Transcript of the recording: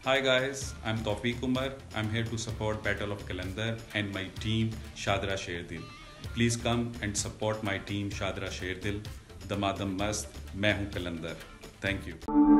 Hi guys, I'm Taufeeq Umar. I'm here to support Battle of Qalandars and my team Shahdara Sherdil. Please come and support my team Shahdara Sherdil. Damadam Mast, मैं हूँ Qalandar. Thank you.